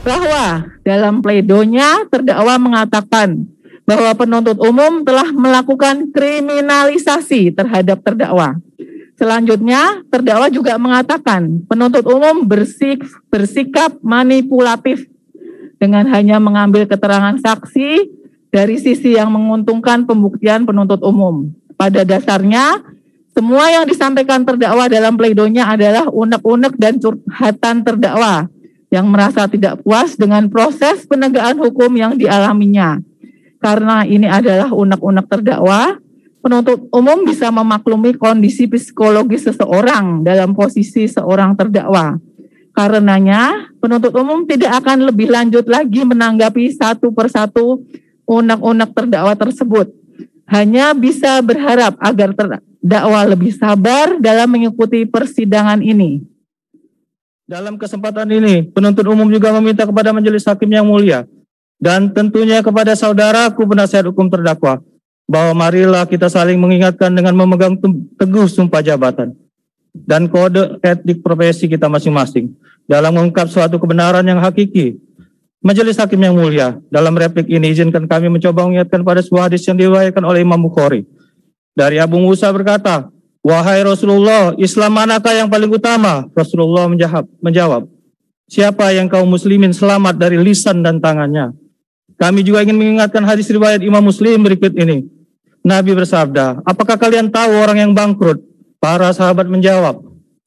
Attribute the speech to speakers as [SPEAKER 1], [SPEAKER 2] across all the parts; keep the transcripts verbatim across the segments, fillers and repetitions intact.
[SPEAKER 1] bahwa dalam pledoinya terdakwa mengatakan bahwa penuntut umum telah melakukan kriminalisasi terhadap terdakwa. Selanjutnya, terdakwa juga mengatakan penuntut umum bersik, bersikap manipulatif dengan hanya mengambil keterangan saksi dari sisi yang menguntungkan pembuktian penuntut umum. Pada dasarnya, semua yang disampaikan terdakwa dalam pledoinya adalah unek-unek dan curhatan terdakwa yang merasa tidak puas dengan proses penegakan hukum yang dialaminya. Karena ini adalah unek-unek terdakwa, penuntut umum bisa memaklumi kondisi psikologis seseorang dalam posisi seorang terdakwa. Karenanya, penuntut umum tidak akan lebih lanjut lagi menanggapi satu persatu unek-unek terdakwa tersebut. Hanya bisa berharap agar terdakwa lebih sabar dalam mengikuti persidangan ini.
[SPEAKER 2] Dalam kesempatan ini, penuntut umum juga meminta kepada Majelis Hakim yang mulia dan tentunya kepada saudaraku penasihat hukum terdakwa, bahwa marilah kita saling mengingatkan dengan memegang teguh sumpah jabatan dan kode etik profesi kita masing-masing dalam mengungkap suatu kebenaran yang hakiki. Majelis Hakim yang mulia, dalam replik ini izinkan kami mencoba mengingatkan pada sebuah hadis yang diriwayatkan oleh Imam Bukhari. Dari Abu Musa berkata, "Wahai Rasulullah, Islam manakah yang paling utama?" Rasulullah menjawab, menjawab, "Siapa yang kaum muslimin selamat dari lisan dan tangannya?" Kami juga ingin mengingatkan hadis riwayat Imam Muslim berikut ini. Nabi bersabda, "Apakah kalian tahu orang yang bangkrut?" Para sahabat menjawab,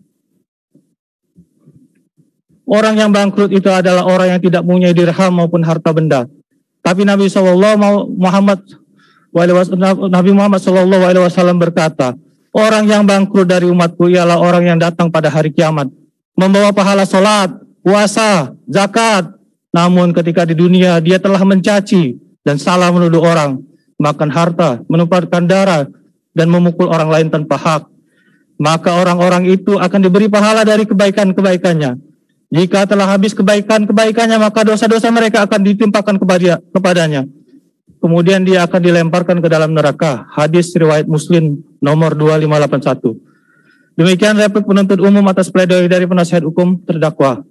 [SPEAKER 2] orang yang bangkrut itu adalah orang yang tidak punya dirham maupun harta benda. Tapi Nabi Shallallahu Muhammad Nabi Muhammad Shallallahu Alaihi Wasallam berkata, orang yang bangkrut dari umatku ialah orang yang datang pada hari kiamat, membawa pahala sholat, puasa, zakat. Namun ketika di dunia dia telah mencaci dan salah menuduh orang, makan harta, menumpahkan darah, dan memukul orang lain tanpa hak. Maka orang-orang itu akan diberi pahala dari kebaikan-kebaikannya. Jika telah habis kebaikan-kebaikannya, maka dosa-dosa mereka akan ditimpakan kepada, kepadanya. Kemudian dia akan dilemparkan ke dalam neraka. Hadis riwayat Muslim nomor dua lima delapan satu. Demikian replik penuntut umum atas pledoi dari penasihat hukum terdakwa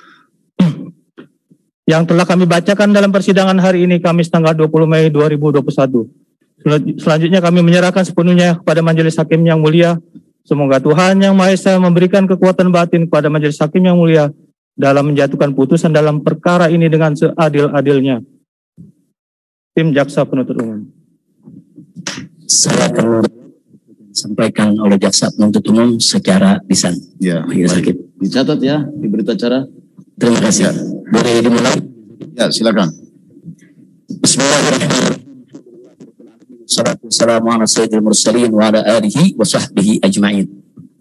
[SPEAKER 2] yang telah kami bacakan dalam persidangan hari ini, Kamis tanggal dua puluh Mei dua ribu dua puluh satu. Selanjutnya kami menyerahkan sepenuhnya kepada Majelis Hakim yang mulia. Semoga Tuhan Yang Maha Esa memberikan kekuatan batin kepada Majelis Hakim yang mulia dalam menjatuhkan putusan dalam perkara ini dengan seadil-adilnya. Tim Jaksa Penuntut Umum.
[SPEAKER 3] Saya akan sampaikan oleh Jaksa Penuntut Umum secara lisan.
[SPEAKER 4] Ya, dicatat ya di berita acara.
[SPEAKER 3] Terima kasih. Ya. Boleh dimulai?
[SPEAKER 4] Ya, silakan.
[SPEAKER 3] Bismillahirrahmanirrahim. Assalamualaikum warahmatullahi wabarakatuh wa ala alihi wa sahbihi ajma'in.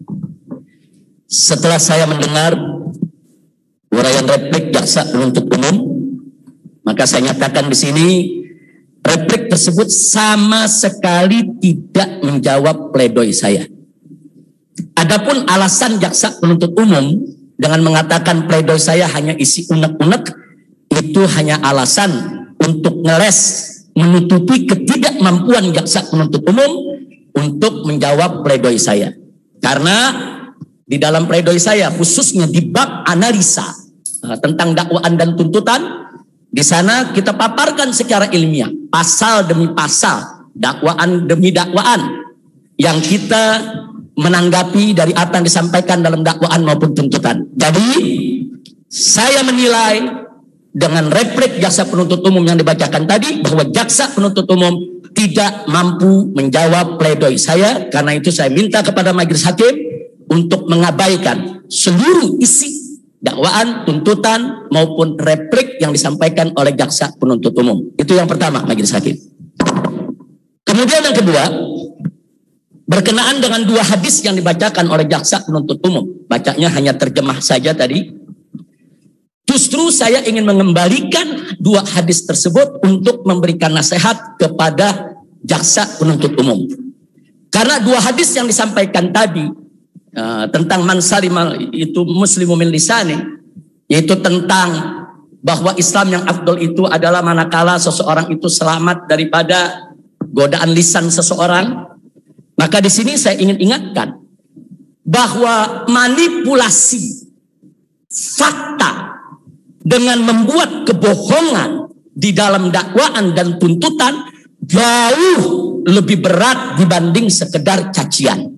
[SPEAKER 3] Setelah saya mendengar uraian replik Jaksa Penuntut Umum, maka saya nyatakan di sini replik tersebut sama sekali tidak menjawab pledoi saya. Adapun alasan Jaksa Penuntut Umum dengan mengatakan pledoi saya hanya isi unek-unek, itu hanya alasan untuk ngeles menutupi ketidakmampuan Jaksa Penuntut Umum untuk menjawab pledoi saya. Karena di dalam pledoi saya, khususnya di bab analisa uh, tentang dakwaan dan tuntutan, di sana kita paparkan secara ilmiah, pasal demi pasal, dakwaan demi dakwaan, yang kita menanggapi dari apa yang disampaikan dalam dakwaan maupun tuntutan. Jadi, saya menilai dengan replik Jaksa Penuntut Umum yang dibacakan tadi, bahwa Jaksa Penuntut Umum tidak mampu menjawab pledoi saya. Karena itu saya minta kepada Majelis Hakim untuk mengabaikan seluruh isi dakwaan, tuntutan, maupun replik yang disampaikan oleh Jaksa Penuntut Umum. Itu yang pertama, Majelis Hakim. Kemudian yang kedua, berkenaan dengan dua hadis yang dibacakan oleh Jaksa Penuntut Umum. Bacanya hanya terjemah saja tadi. Justru saya ingin mengembalikan dua hadis tersebut untuk memberikan nasihat kepada Jaksa Penuntut Umum. Karena dua hadis yang disampaikan tadi uh, tentang man salima itu muslimu min lisani, yaitu tentang bahwa Islam yang afdol itu adalah manakala seseorang itu selamat daripada godaan lisan seseorang. Maka di sini saya ingin ingatkan bahwa manipulasi fakta dengan membuat kebohongan di dalam dakwaan dan tuntutan jauh lebih berat dibanding sekedar cacian.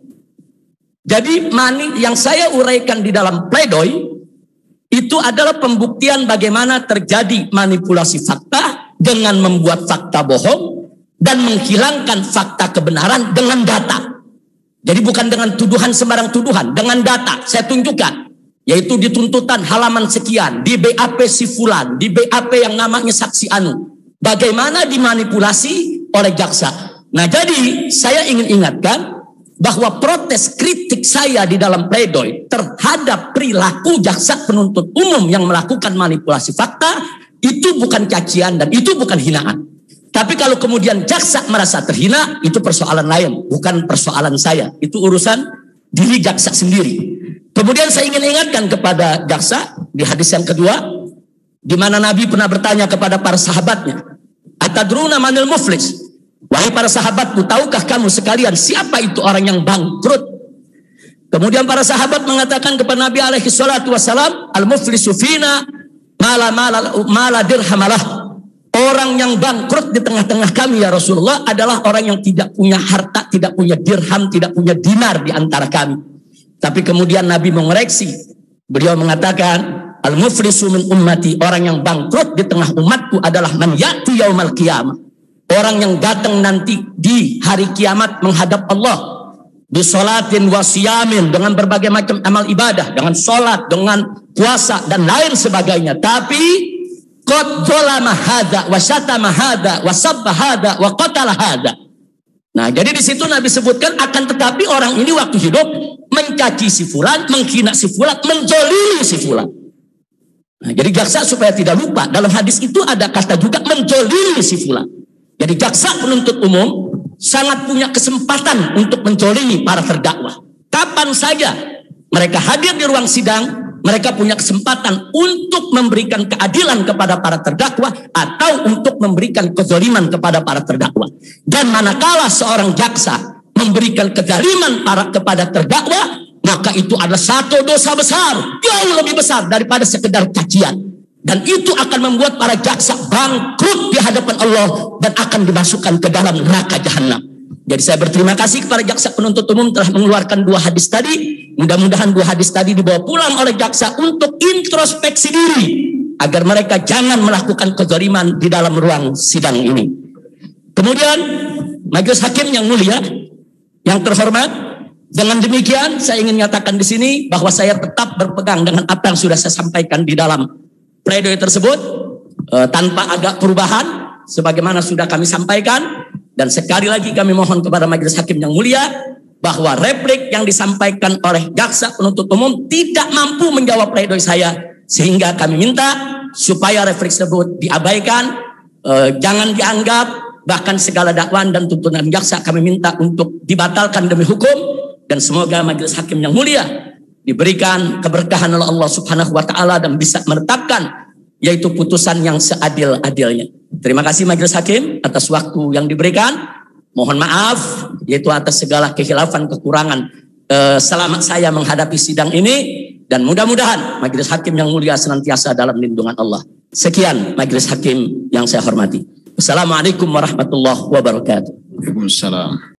[SPEAKER 3] Jadi mani yang saya uraikan di dalam pledoi itu adalah pembuktian bagaimana terjadi manipulasi fakta dengan membuat fakta bohong dan menghilangkan fakta kebenaran dengan data. Jadi bukan dengan tuduhan sembarang tuduhan, dengan data. Saya tunjukkan, yaitu di tuntutan halaman sekian, di B A P si fulan, di B A P yang namanya saksi anu. Bagaimana dimanipulasi oleh jaksa. Nah, jadi saya ingin ingatkan bahwa protes kritik saya di dalam pledoi terhadap perilaku jaksa penuntut umum yang melakukan manipulasi fakta itu bukan cacian dan itu bukan hinaan. Tapi kalau kemudian jaksa merasa terhina, itu persoalan lain, bukan persoalan saya. Itu urusan diri jaksa sendiri. Kemudian saya ingin ingatkan kepada jaksa di hadis yang kedua, di mana Nabi pernah bertanya kepada para sahabatnya, "Atadruna manil muflis?" Wahai para sahabatku, tahukah kamu sekalian siapa itu orang yang bangkrut? Kemudian para sahabat mengatakan kepada Nabi alaihi salatu wassalam, "Al-muflisu fina mala mala mala dirhamalah." Orang yang bangkrut di tengah-tengah kami ya Rasulullah adalah orang yang tidak punya harta, tidak punya dirham, tidak punya dinar di antara kami. Tapi kemudian Nabi mengoreksi. Beliau mengatakan, "Al-muflisu min ummati," orang yang bangkrut di tengah umatku adalah man ya'ti yaumal qiyamah. Orang yang datang nanti di hari kiamat menghadap Allah. Bisolatin wasiyamin, dengan berbagai macam amal ibadah, dengan solat, dengan puasa dan lain sebagainya. Tapi qad zalama hadza wa syatama hadza wa sabba hadza wa qatala hadza. Nah, jadi di situ Nabi sebutkan akan tetapi orang ini waktu hidup mencaci si fulan, menghina si fulan, menjolimi si fulan. Nah, jadi jaksa supaya tidak lupa, dalam hadis itu ada kata juga menjolimi si fulan. Jadi jaksa penuntut umum sangat punya kesempatan untuk menjolimi para terdakwa. Kapan saja mereka hadir di ruang sidang, mereka punya kesempatan untuk memberikan keadilan kepada para terdakwa atau untuk memberikan kezaliman kepada para terdakwa. Dan manakala seorang jaksa memberikan kezaliman para kepada terdakwa, maka itu adalah satu dosa besar, jauh lebih besar daripada sekedar cacian. Dan itu akan membuat para jaksa bangkrut di hadapan Allah dan akan dimasukkan ke dalam neraka jahanam. Jadi saya berterima kasih kepada jaksa penuntut umum telah mengeluarkan dua hadis tadi. Mudah-mudahan dua hadis tadi dibawa pulang oleh jaksa untuk introspeksi diri agar mereka jangan melakukan kezaliman di dalam ruang sidang ini. Kemudian majelis hakim yang mulia, yang terhormat, dengan demikian saya ingin nyatakan di sini bahwa saya tetap berpegang dengan apa yang sudah saya sampaikan di dalam pledoi tersebut eh, tanpa ada perubahan sebagaimana sudah kami sampaikan. Dan sekali lagi kami mohon kepada majelis hakim yang mulia bahwa replik yang disampaikan oleh jaksa penuntut umum tidak mampu menjawab pledoi saya, sehingga kami minta supaya replik tersebut diabaikan, eh, jangan dianggap, bahkan segala dakwaan dan tuntutan jaksa kami minta untuk dibatalkan demi hukum. Dan semoga majelis hakim yang mulia diberikan keberkahan oleh Allah Subhanahu wa taala dan bisa menetapkan yaitu putusan yang seadil-adilnya. Terima kasih majelis hakim atas waktu yang diberikan. Mohon maaf yaitu atas segala kehilafan kekurangan eh, selama saya menghadapi sidang ini, dan mudah-mudahan majelis hakim yang mulia senantiasa dalam lindungan Allah. Sekian majelis hakim yang saya hormati. Wassalamualaikum warahmatullahi wabarakatuh.
[SPEAKER 4] Waalaikumsalam.